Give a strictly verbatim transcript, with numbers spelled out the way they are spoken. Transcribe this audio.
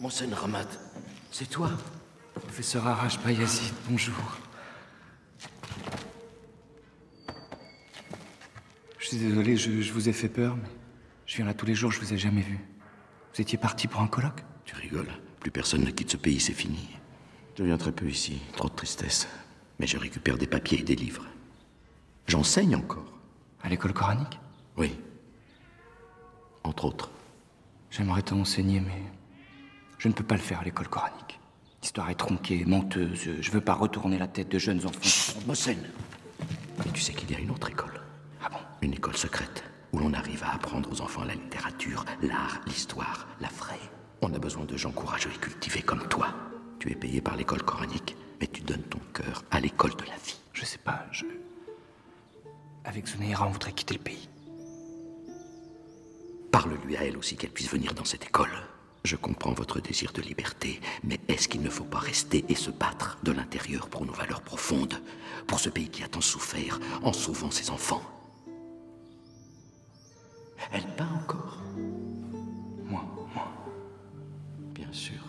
Mohsen Ramat, c'est toi? Professeur Arash Bayazid, bonjour. Je suis désolé, je, je vous ai fait peur, mais je viens là tous les jours, je vous ai jamais vu. Vous étiez parti pour un colloque? Tu rigoles. Plus personne ne quitte ce pays, c'est fini. Je viens très peu ici, trop de tristesse. Mais je récupère des papiers et des livres. J'enseigne encore. À l'école coranique? Oui. Entre autres. J'aimerais tant enseigner, mais je ne peux pas le faire à l'école coranique. L'histoire est tronquée, menteuse. Je veux pas retourner la tête de jeunes enfants. Chut, Mohsen. Mais tu sais qu'il y a une autre école. Ah bon? Une école secrète, où l'on arrive à apprendre aux enfants la littérature, l'art, l'histoire, la vraie. On a besoin de gens courageux et cultivés comme toi. Tu es payé par l'école coranique, mais tu donnes ton cœur à l'école de la vie. Je sais pas, je... Avec Zunaira, on voudrait quitter le pays. Parle-lui à elle aussi qu'elle puisse venir dans cette école. Je comprends votre désir de liberté, mais est-ce qu'il ne faut pas rester et se battre de l'intérieur pour nos valeurs profondes, pour ce pays qui a tant souffert en sauvant ses enfants? Elle peint encore? Moi, moi. Bien sûr.